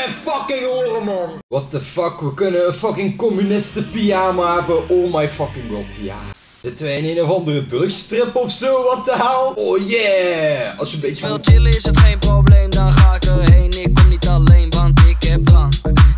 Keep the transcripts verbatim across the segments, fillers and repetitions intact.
mijn fucking oren, man. What the fuck, we kunnen een fucking communisten pyjama hebben. Oh my fucking god, ja. Zitten wij in een of andere drugstrip of zo? What the hell? Oh yeah. Als je een beetje wil chillen is het geen probleem, dan ga ik erheen. Ik kom niet alleen, want ik heb drank.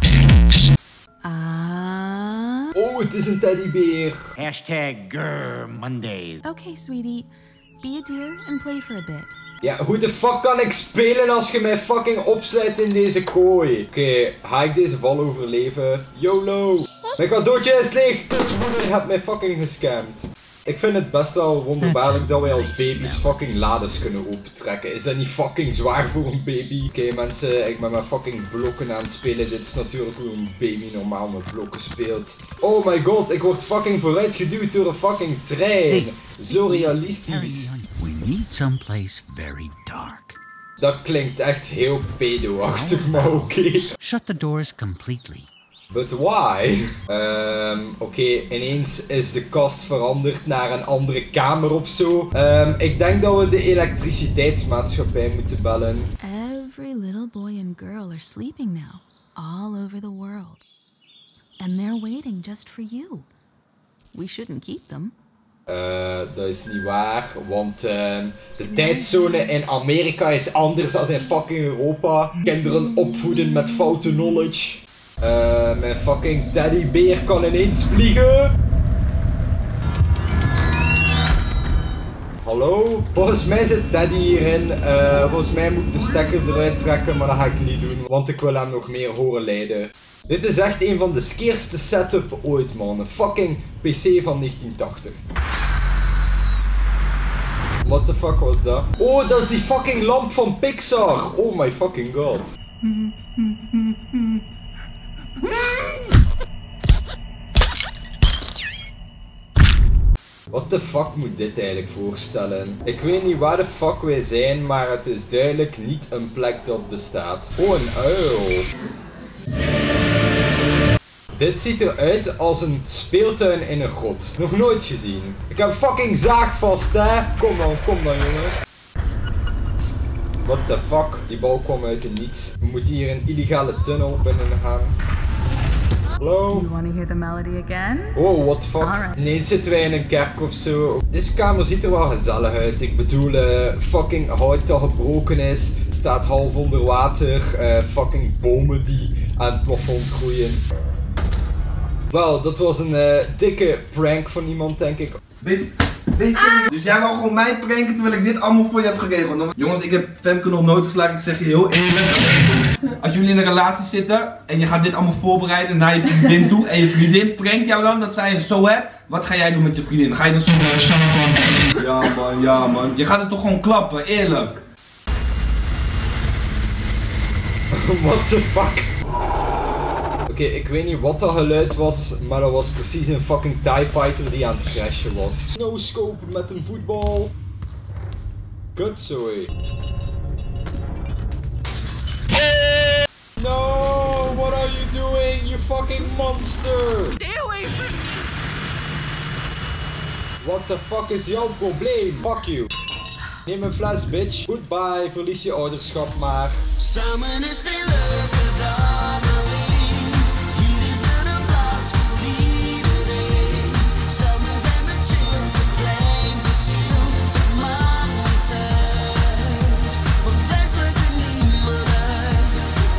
Ah. Oh, het is een teddybeer. Hashtag Grr Mondays. Okay, sweetie. Be a dear and play for a bit. Ja, hoe de fuck kan ik spelen als je mij fucking opsluit in deze kooi? Oké, okay, ga ik deze val overleven? YOLO! Mijn cadeautje is leeg! Je hebt mij fucking gescamd. Ik vind het best wel wonderbaarlijk dat wij als baby's fucking lades kunnen opentrekken. Is dat niet fucking zwaar voor een baby? Oké okay, mensen, ik ben met fucking blokken aan het spelen. Dit is natuurlijk hoe een baby normaal met blokken speelt. Oh my god, ik word fucking vooruitgeduwd door een fucking trein. Hey, zo realistisch. We need someplace very dark. Dat klinkt echt heel pedo-achtig, maar oké. Okay. Shut the doors completely. But why? Um, Oké, okay, ineens is de kast veranderd naar een andere kamer of zo. Um, ik denk dat we de elektriciteitsmaatschappij moeten bellen. Every little boy and girl are sleeping now, all over the world. And they're waiting just for you. We shouldn't keep them. Uh, dat is niet waar, want uh, de tijdzone in Amerika is anders dan in fucking Europa. Kinderen opvoeden met foute knowledge. Uh, mijn fucking teddybeer kan ineens vliegen. Hallo? Volgens mij zit Teddy hierin. Uh, volgens mij moet ik de stekker eruit trekken, maar dat ga ik niet doen, want ik wil hem nog meer horen lijden. Dit is echt een van de skeerste setup ooit, man. Een fucking P C van negentien tachtig. What the fuck was dat? Oh, dat is die fucking lamp van Pixar. Oh my fucking god. What the fuck moet dit eigenlijk voorstellen? Ik weet niet waar de fuck wij zijn, maar het is duidelijk niet een plek dat bestaat. Oh, een uil. Dit ziet eruit als een speeltuin in een grot. Nog nooit gezien. Ik heb fucking zaag vast, hè. Kom dan, kom dan, jongen. What the fuck? Die bal kwam uit het niets. We moeten hier een illegale tunnel binnen gaan. Hallo? You want to hear the melody again? Oh, what the fuck? Right. Ineens zitten wij in een kerk of zo. Deze kamer ziet er wel gezellig uit. Ik bedoel, uh, fucking hout dat gebroken is. Het staat half onder water. Uh, fucking bomen die aan het plafond groeien. Wel, dat was een uh, dikke prank van iemand, denk ik. Wees, wees ah. Dus jij wou gewoon mij pranken terwijl ik dit allemaal voor je heb geregeld. Jongens, ik heb Femke nog nooit geslagen. Ik zeg je heel eerlijk. Als jullie in een relatie zitten en je gaat dit allemaal voorbereiden naar je vriendin toe. En je vriendin prankt jou dan dat zij een zo hebt. Wat ga jij doen met je vriendin? Ga je dan zo uh, ja man, ja man. Je gaat het toch gewoon klappen, eerlijk. What the fuck? Oké, okay, ik weet niet wat dat geluid was, maar dat was precies een fucking TIE Fighter die aan het crashen was. No scope met een voetbal. Kutzooi. No, what are you doing, you fucking monster? Stay away from me. What the fuck is jouw probleem? Fuck you. Neem een fles, bitch. Goodbye, verlies je ouderschap maar. Samen is veel leuk.